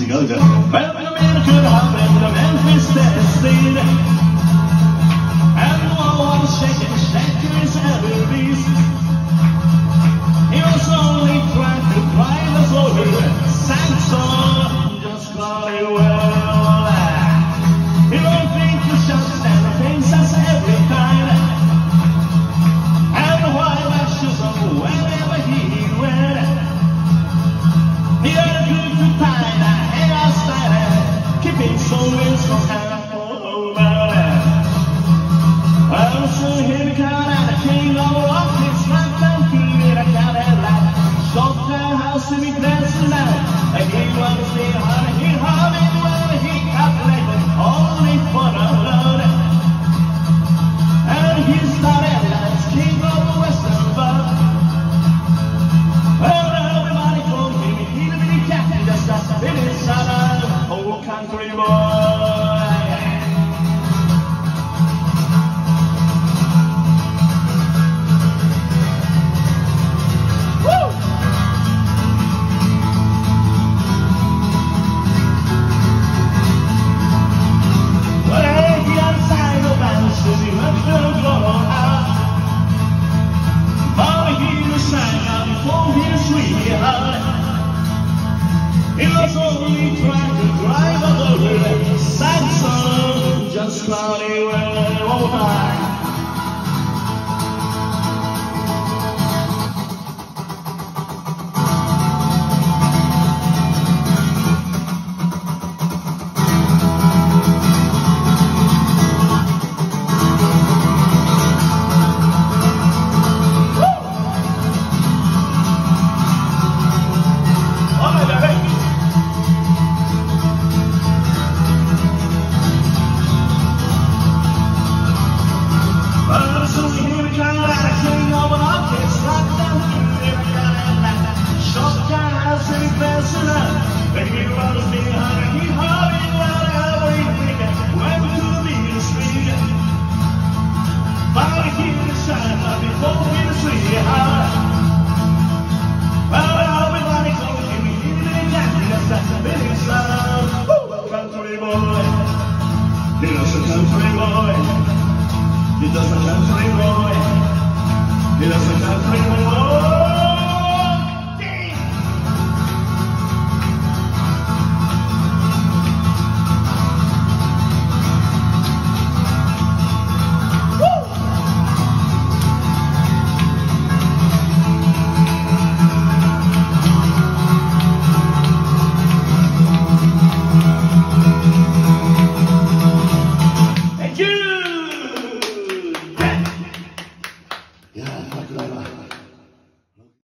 違うじゃん。Well, the man could have been the Memphis Tennessee, and the wall was shaking his head at least. He was only trying to drive us over, sang song, just very well. He don't think the shots and the things that's every kind, and the white lashes on wherever he went. He had a good time, a hairstyle, keeping so wins from half over. Well, soon he became the king of rock, he's not done to it, I got it like short time house to be dancing now. And he wanted to see how he hobby, well, he calculated only for the load. And he started as king of the western bar. Well, everybody called him, he the big captain, just a Billy Southern, old country boy. He was only trying to drive us over, sad song, just cloudy weather, oh my. He does a country boy. He does a country boy. He does a country boy.